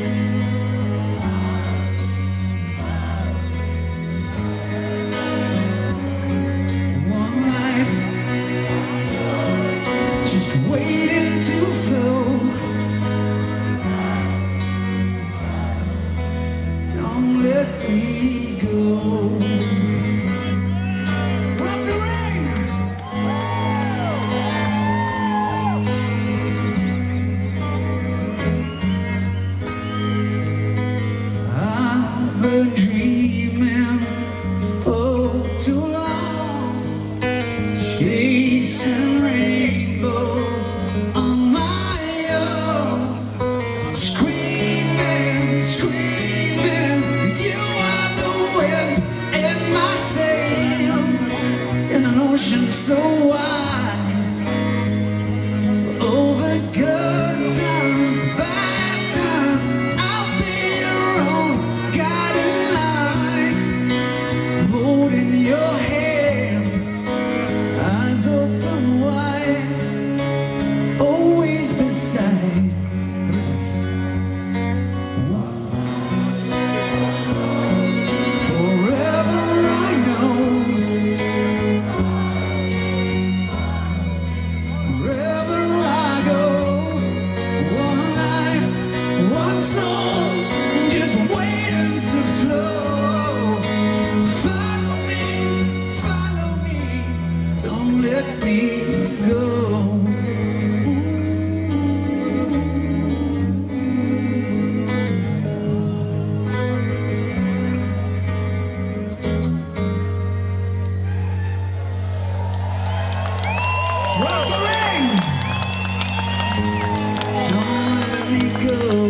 Waiting to flow. Don't let me go. Rock the rain. I've been dreaming for too long, chasing rainbows. So wide over good times, bad times. I'll be your own guiding light, holding your hand, eyes open wide, always beside. Forever I know. Just waiting to flow. Follow me, don't let me go. Rock the ring. Don't let me go.